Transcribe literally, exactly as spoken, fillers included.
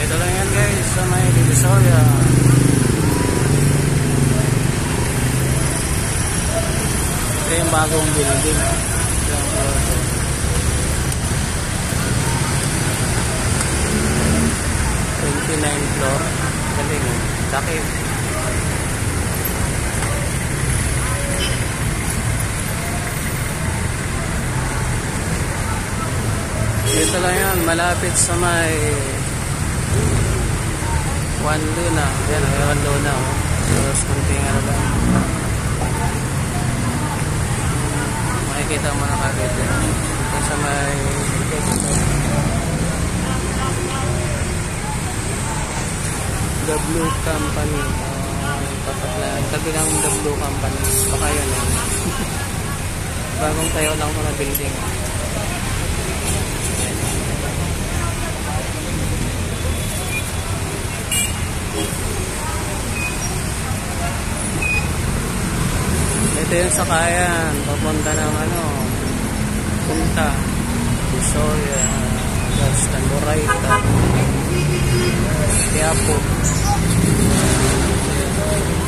Ito lang yan guys sa may Divisoria. Ito yung bagong building. twenty-nine floor. Galing oh. Sakit. Ito lang yan, malapit sa may One Luna. Yan, One Luna oh. Tapos kunting ano lang. Makikita mo na kagad yan. Ito sa may The Blue Company. Uh, tabi lang The Blue Company. Baka yun eh. Bagong tayo lang ito na building. Ito yung sakayan. Papunta ng ano, Punta, Divisoria, Gaston, Borayta, Quiapo.